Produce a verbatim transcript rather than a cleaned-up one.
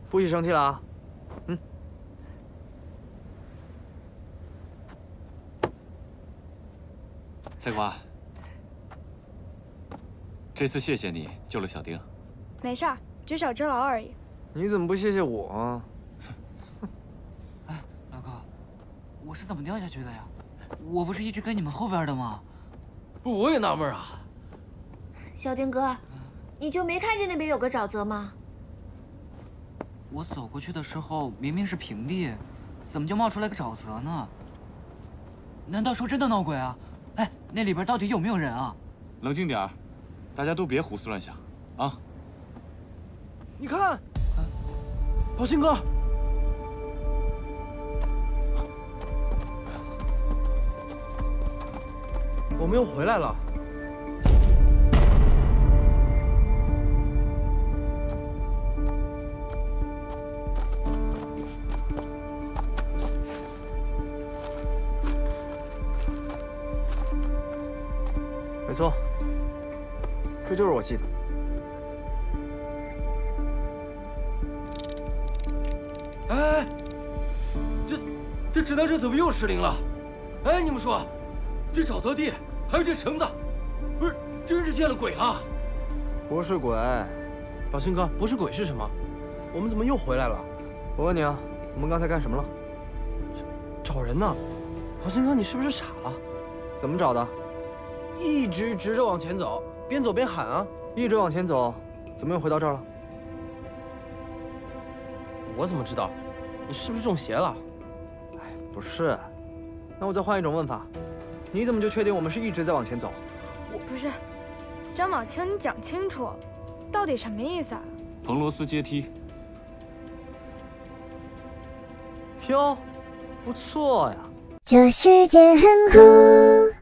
不许生气了啊！嗯。 菜瓜，这次谢谢你救了小丁。 没事儿，举手之劳而已。 你怎么不谢谢我啊？ 哎，老高，我是怎么掉下去的呀？我不是一直跟你们后边的吗？ 不，我也纳闷啊。 小丁哥，你就没看见那边有个沼泽吗？ 我走过去的时候，明明是平地，怎么就冒出来个沼泽呢？难道说真的闹鬼啊？哎，那里边到底有没有人啊？ 冷静点儿，大家都别胡思乱想，啊！ 你看，宝信哥，我们又回来了。 没错，这就是我记的。 哎，这这指南针怎么又失灵了？哎，你们说，这沼泽地还有这绳子，不是真是见了鬼了？ 不是鬼， 宝信哥，不是鬼是什么？我们怎么又回来了？ 我问你啊，我们刚才干什么了？ 找人呢。宝信哥，你是不是傻了？ 怎么找的？ 一直直着往前走，边走边喊啊！ 一直往前走，怎么又回到这儿了？ 我怎么知道？你是不是中邪了？ 哎，不是。那我再换一种问法，你怎么就确定我们是一直在往前走？ 我不是，张宝清，你讲清楚，到底什么意思啊？ 彭罗斯阶梯。 哟，不错呀。 这世界很酷。